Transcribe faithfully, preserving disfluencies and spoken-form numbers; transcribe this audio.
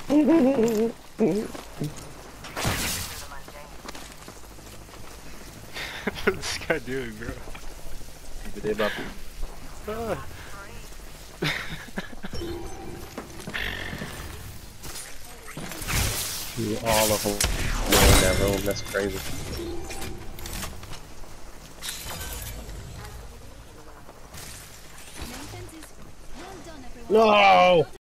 What's this guy doing, bro? They about Ah. to all of them in that room. That's crazy. No!